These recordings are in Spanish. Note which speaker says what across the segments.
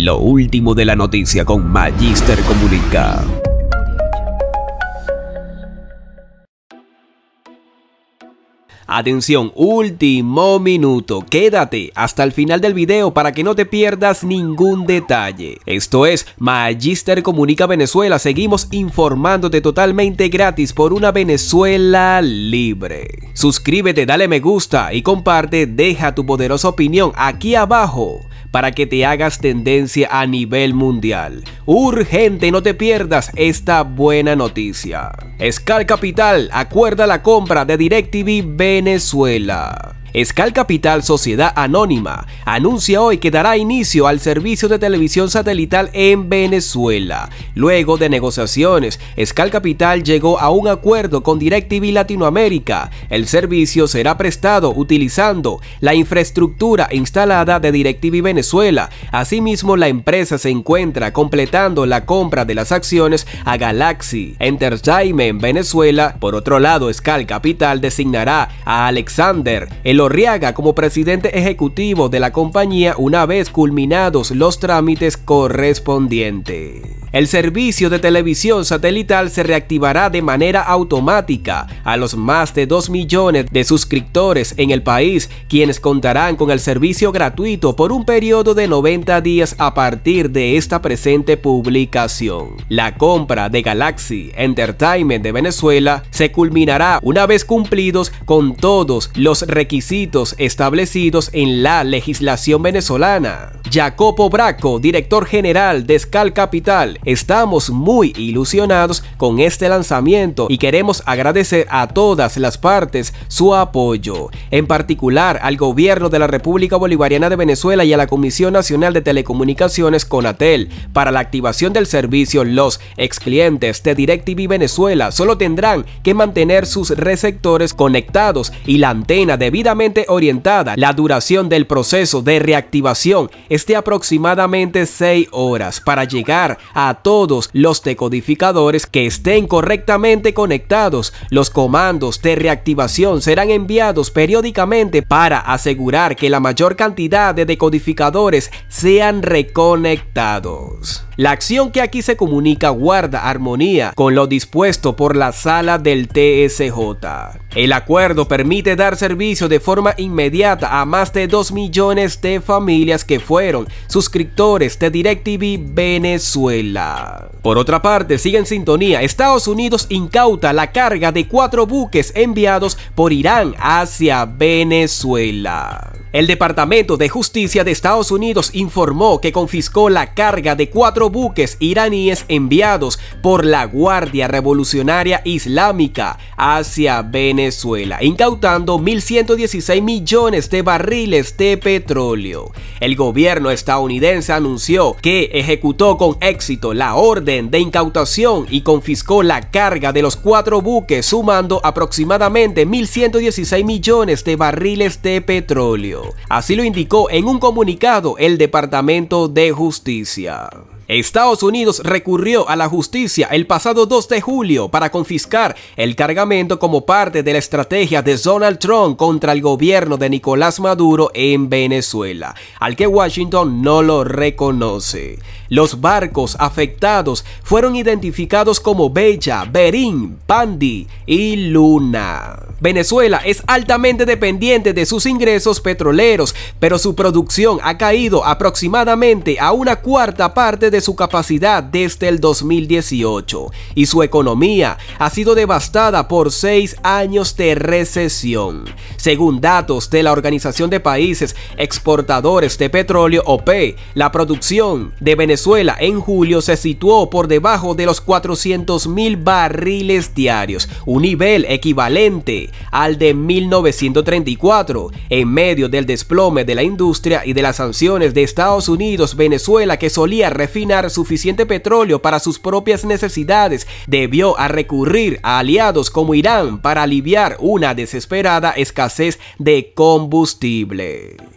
Speaker 1: Lo último de la noticia con Magister Comunica. Atención, último minuto, quédate hasta el final del video para que no te pierdas ningún detalle. Esto es Magister Comunica Venezuela, seguimos informándote totalmente gratis por una Venezuela libre. Suscríbete, dale me gusta y comparte, deja tu poderosa opinión aquí abajo para que te hagas tendencia a nivel mundial. Urgente, no te pierdas esta buena noticia. Escal Capital acuerda la compra de DirecTV Venezuela. Escal Capital Sociedad Anónima anuncia hoy que dará inicio al servicio de televisión satelital en Venezuela. Luego de negociaciones, Escal Capital llegó a un acuerdo con DirecTV Latinoamérica. El servicio será prestado utilizando la infraestructura instalada de DirecTV Venezuela. Asimismo, la empresa se encuentra completando la compra de las acciones a Galaxy Entertainment Venezuela. Por otro lado, Escal Capital designará a Alexander Elorriaga como presidente ejecutivo de la compañía una vez culminados los trámites correspondientes. El servicio de televisión satelital se reactivará de manera automática a los más de 2 millones de suscriptores en el país, quienes contarán con el servicio gratuito por un periodo de 90 días a partir de esta presente publicación. La compra de Galaxy Entertainment de Venezuela se culminará una vez cumplidos con todos los requisitos establecidos en la legislación venezolana. Jacopo Braco, director general de Escal Capital: estamos muy ilusionados con este lanzamiento y queremos agradecer a todas las partes su apoyo, en particular al gobierno de la República Bolivariana de Venezuela y a la Comisión Nacional de Telecomunicaciones CONATEL. Para la activación del servicio, los ex clientes de DirecTV Venezuela solo tendrán que mantener sus receptores conectados y la antena debidamente orientada. La duración del proceso de reactivación es de aproximadamente 6 horas para llegar a todos los decodificadores que estén correctamente conectados. Los comandos de reactivación serán enviados periódicamente para asegurar que la mayor cantidad de decodificadores sean reconectados. La acción que aquí se comunica guarda armonía con lo dispuesto por la sala del TSJ. El acuerdo permite dar servicio de forma inmediata a más de 2 millones de familias que fueron suscriptores de DirecTV Venezuela. Por otra parte, sigue en sintonía. Estados Unidos incauta la carga de 4 buques enviados por Irán hacia Venezuela. El Departamento de Justicia de Estados Unidos informó que confiscó la carga de 4 buques iraníes enviados por la Guardia Revolucionaria Islámica hacia Venezuela, incautando 1.116 millones de barriles de petróleo. El gobierno estadounidense anunció que ejecutó con éxito la orden de incautación y confiscó la carga de los 4 buques, sumando aproximadamente 1.116 millones de barriles de petróleo. Así lo indicó en un comunicado el Departamento de Justicia. Estados Unidos recurrió a la justicia el pasado 2 de julio para confiscar el cargamento como parte de la estrategia de Donald Trump contra el gobierno de Nicolás Maduro en Venezuela, al que Washington no lo reconoce. Los barcos afectados fueron identificados como Bella, Berín, Pandi y Luna. Venezuela es altamente dependiente de sus ingresos petroleros, pero su producción ha caído aproximadamente a una cuarta parte de su capacidad desde el 2018 y su economía ha sido devastada por 6 años de recesión. Según datos de la Organización de Países Exportadores de Petróleo OPEC, la producción de Venezuela en julio se situó por debajo de los 400.000 barriles diarios, un nivel equivalente al de 1934. En medio del desplome de la industria y de las sanciones de Estados Unidos, Venezuela, que solía refinar suficiente petróleo para sus propias necesidades, debió recurrir a aliados como Irán para aliviar una desesperada escasez de combustible.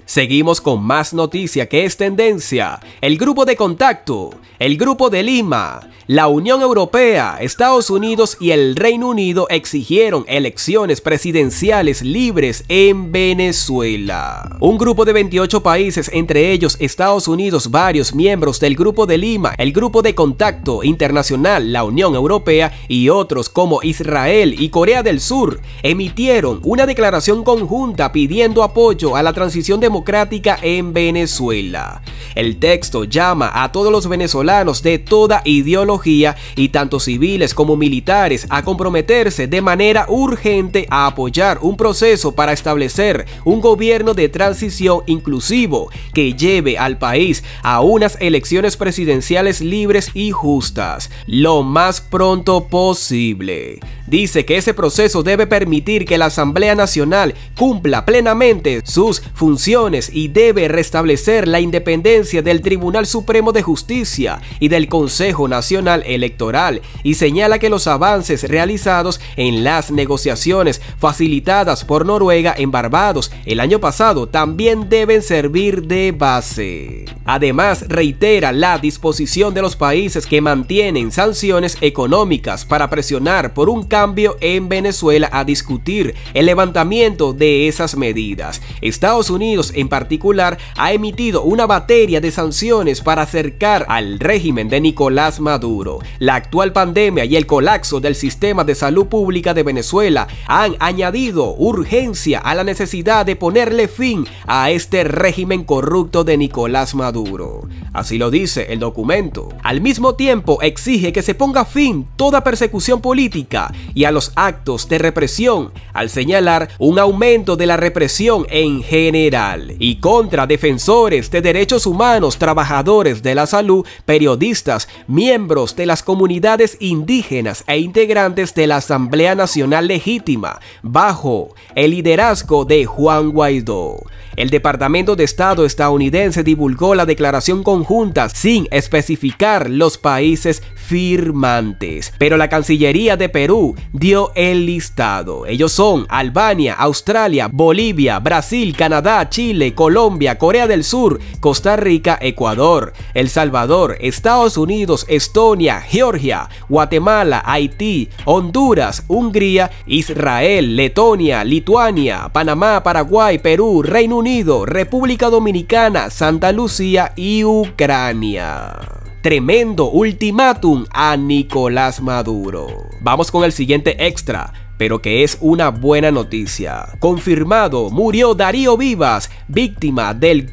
Speaker 1: Seguimos con más noticia que es tendencia. El grupo de contacto, el grupo de Lima, la Unión Europea, Estados Unidos y el Reino Unido exigieron elecciones presidenciales libres en Venezuela. Un grupo de 28 países, entre ellos Estados Unidos, varios miembros del grupo de Lima, el grupo de contacto internacional, la Unión Europea y otros como Israel y Corea del Sur, emitieron una declaración conjunta pidiendo apoyo a la transición democrática en Venezuela. El texto llama a todos los venezolanos de toda ideología y tanto civiles como militares a comprometerse de manera urgente a apoyar un proceso para establecer un gobierno de transición inclusivo que lleve al país a unas elecciones presidenciales libres y justas lo más pronto posible. Dice que ese proceso debe permitir que la Asamblea Nacional cumpla plenamente sus funciones y debe restablecer la independencia del Tribunal Supremo de Justicia y del Consejo Nacional Electoral, y señala que los avances realizados en las negociaciones facilitadas por Noruega en Barbados el año pasado también deben servir de base. Además, reitera la disposición de los países que mantienen sanciones económicas para presionar por un cambio en Venezuela a discutir el levantamiento de esas medidas. Estados Unidos en particular ha emitido una batería de sanciones para acercar al régimen de Nicolás Maduro. La actual pandemia y el colapso del sistema de salud pública de Venezuela han añadido urgencia a la necesidad de ponerle fin a este régimen corrupto de Nicolás Maduro. Así lo dice el documento. Al mismo tiempo exige que se ponga fin toda persecución política y a los actos de represión, al señalar un aumento de la represión en general y contra defensores de derechos humanos, trabajadores de la salud, periodistas, miembros de las comunidades indígenas e integrantes de la Asamblea Nacional Legítima, bajo el liderazgo de Juan Guaidó. El Departamento de Estado estadounidense divulgó la declaración conjunta sin especificar los países firmantes, pero la Cancillería de Perú dio el listado. Ellos son Albania, Australia, Bolivia, Brasil, Canadá, Chile, Colombia, Corea del Sur, Costa Rica, Ecuador, El Salvador, Estados Unidos, Estonia, Georgia, Guatemala, Haití, Honduras, Hungría, Israel, Letonia, Lituania, Panamá, Paraguay, Perú, Reino Unido, República Dominicana, Santa Lucía y Ucrania. Tremendo ultimátum a Nicolás Maduro. Vamos con el siguiente extra, pero que es una buena noticia. Confirmado, murió Darío Vivas, víctima del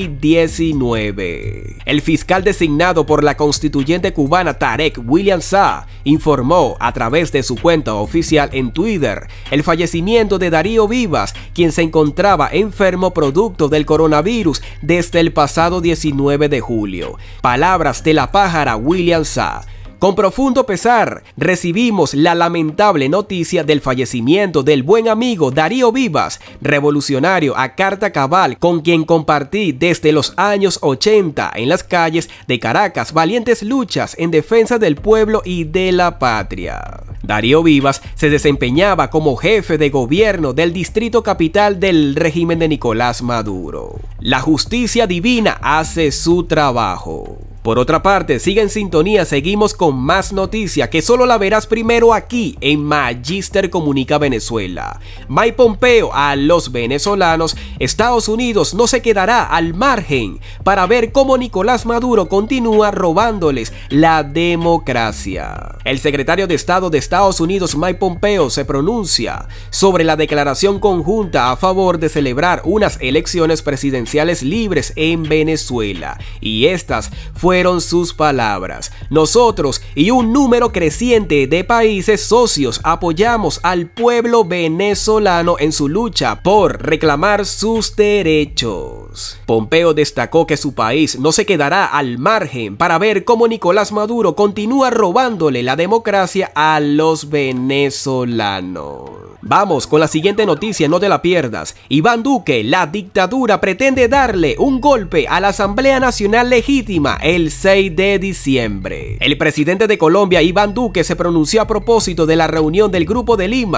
Speaker 1: COVID-19. El fiscal designado por la constituyente cubana Tarek William Saab informó a través de su cuenta oficial en Twitter el fallecimiento de Darío Vivas, quien se encontraba enfermo producto del coronavirus desde el pasado 19 de julio. Palabras de la pájara William Saab. Con profundo pesar, recibimos la lamentable noticia del fallecimiento del buen amigo Darío Vivas, revolucionario a carta cabal con quien compartí desde los años 80 en las calles de Caracas valientes luchas en defensa del pueblo y de la patria. Darío Vivas se desempeñaba como jefe de gobierno del distrito capital del régimen de Nicolás Maduro. La justicia divina hace su trabajo. Por otra parte, sigue en sintonía, seguimos con más noticia que solo la verás primero aquí en Magister Comunica Venezuela. Mike Pompeo a los venezolanos: Estados Unidos no se quedará al margen para ver cómo Nicolás Maduro continúa robándoles la democracia. El secretario de Estado de Estados Unidos, Mike Pompeo, se pronuncia sobre la declaración conjunta a favor de celebrar unas elecciones presidenciales libres en Venezuela, y estas fueron sus palabras: nosotros y un número creciente de países socios apoyamos al pueblo venezolano en su lucha por reclamar sus derechos. Pompeo destacó que su país no se quedará al margen para ver cómo Nicolás Maduro continúa robándole la democracia a los venezolanos. Vamos con la siguiente noticia, no te la pierdas. Iván Duque: la dictadura pretende darle un golpe a la Asamblea Nacional Legítima el 6 de diciembre. El presidente de Colombia, Iván Duque, se pronunció a propósito de la reunión del Grupo de Lima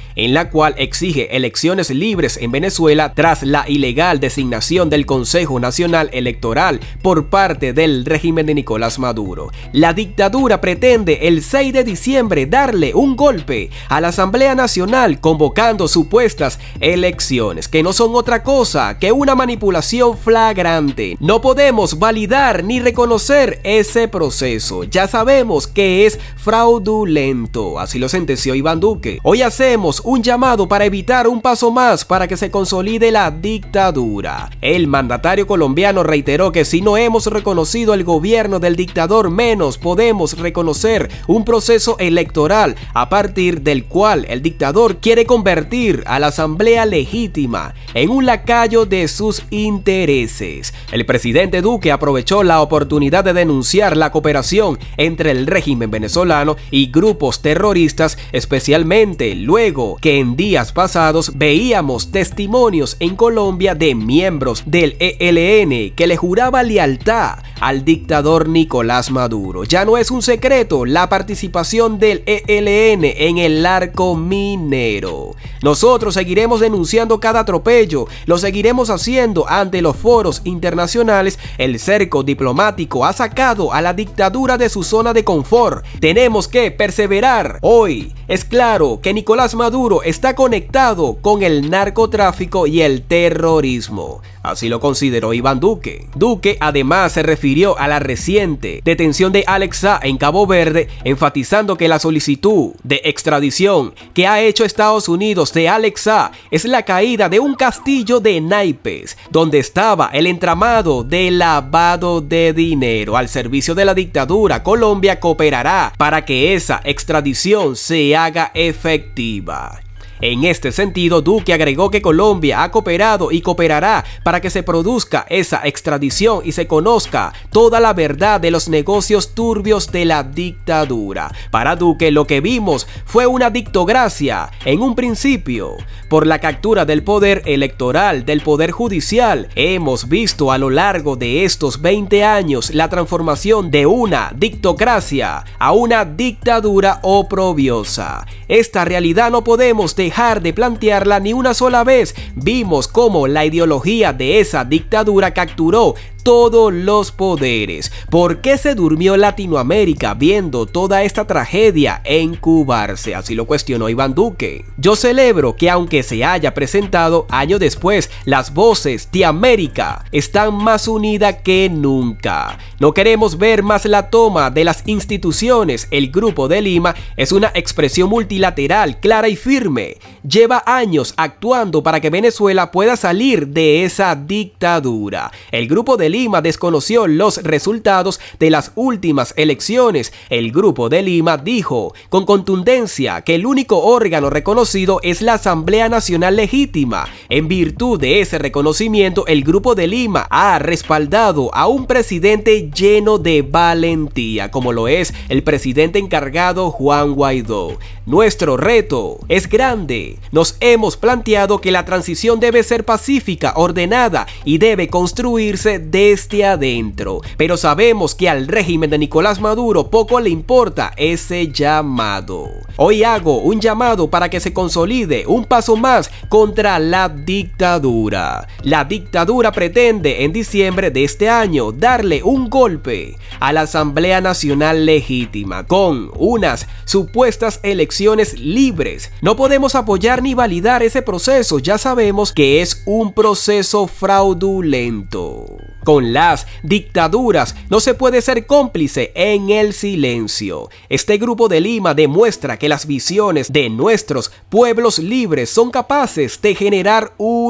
Speaker 1: en la cual exige elecciones libres en Venezuela tras la ilegal designación del Consejo Nacional Electoral por parte del régimen de Nicolás Maduro. La dictadura pretende el 6 de diciembre darle un golpe a la Asamblea Nacional convocando supuestas elecciones, que no son otra cosa que una manipulación flagrante. No podemos validar ni reconocer ese proceso. Ya sabemos que es fraudulento, así lo sentenció Iván Duque. Hoy hacemos un llamado para evitar un paso más para que se consolide la dictadura. El mandatario colombiano reiteró que si no hemos reconocido el gobierno del dictador, menos podemos reconocer un proceso electoral a partir del cual el dictador quiere convertir a la asamblea legítima en un lacayo de sus intereses. El presidente Duque aprovechó la oportunidad de denunciar la cooperación entre el régimen venezolano y grupos terroristas, especialmente luego que en días pasados veíamos testimonios en Colombia de miembros del ELN que le juraba lealtad al dictador Nicolás Maduro. Ya no es un secreto la participación del ELN en el arco minero. Nosotros seguiremos denunciando cada atropello, lo seguiremos haciendo ante los foros internacionales. El cerco diplomático ha sacado a la dictadura de su zona de confort. Tenemos que perseverar. Hoy es claro que Nicolás Maduro está conectado con el narcotráfico y el terrorismo. Así lo consideró Iván Duque. Duque además se refirió a la reciente detención de Alex Saab en Cabo Verde, enfatizando que la solicitud de extradición que ha hecho Estados Unidos de Alex Saab es la caída de un castillo de naipes donde estaba el entramado de lavado de dinero al servicio de la dictadura. Colombia cooperará para que esa extradición se haga efectiva. En este sentido, Duque agregó que Colombia ha cooperado y cooperará para que se produzca esa extradición y se conozca toda la verdad de los negocios turbios de la dictadura. Para Duque, lo que vimos fue una dictocracia en un principio. Por la captura del poder electoral, del poder judicial, hemos visto a lo largo de estos 20 años la transformación de una dictocracia a una dictadura oprobiosa. Esta realidad no podemos dejar de plantearla ni una sola vez. Vimos cómo la ideología de esa dictadura capturó todos los poderes. ¿Por qué se durmió Latinoamérica viendo toda esta tragedia incubarse? Así lo cuestionó Iván Duque. Yo celebro que aunque se haya presentado años después, las voces de América están más unidas que nunca. No queremos ver más la toma de las instituciones. El Grupo de Lima es una expresión multilateral clara y firme. Lleva años actuando para que Venezuela pueda salir de esa dictadura. El Grupo de Lima desconoció los resultados de las últimas elecciones. El Grupo de Lima dijo con contundencia que el único órgano reconocido es la Asamblea Nacional Legítima. En virtud de ese reconocimiento, el Grupo de Lima ha respaldado a un presidente lleno de valentía, como lo es el presidente encargado Juan Guaidó. Nuestro reto es grande. Nos hemos planteado que la transición debe ser pacífica, ordenada y debe construirse desde adentro. Pero sabemos que al régimen de Nicolás Maduro poco le importa ese llamado. Hoy hago un llamado para que se consolide un paso más contra la dictadura. La dictadura pretende en diciembre de este año darle un golpe a la Asamblea Nacional Legítima con unas supuestas elecciones libres. No podemos apoyar ni validar ese proceso. Ya sabemos que es un proceso fraudulento. Con las dictaduras no se puede ser cómplice en el silencio. Este Grupo de Lima demuestra que las visiones de nuestros pueblos libres son capaces de generar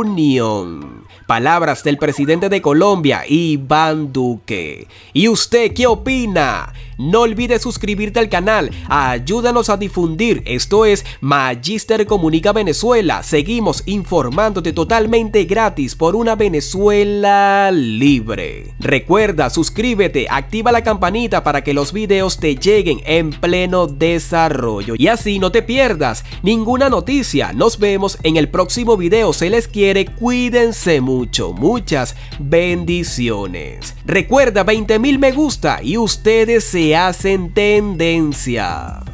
Speaker 1: unión. Palabras del presidente de Colombia, Iván Duque. ¿Y usted qué opina? No olvides suscribirte al canal, ayúdanos a difundir. Esto es Magister Comunica Venezuela. Seguimos informándote totalmente gratis por una Venezuela libre. Recuerda, suscríbete, activa la campanita para que los videos te lleguen en pleno desarrollo y así no te pierdas ninguna noticia. Nos vemos en el próximo video. Se les quiere, cuídense mucho, muchas bendiciones. Recuerda, 20,000 me gusta y ustedes se hacen tendencia.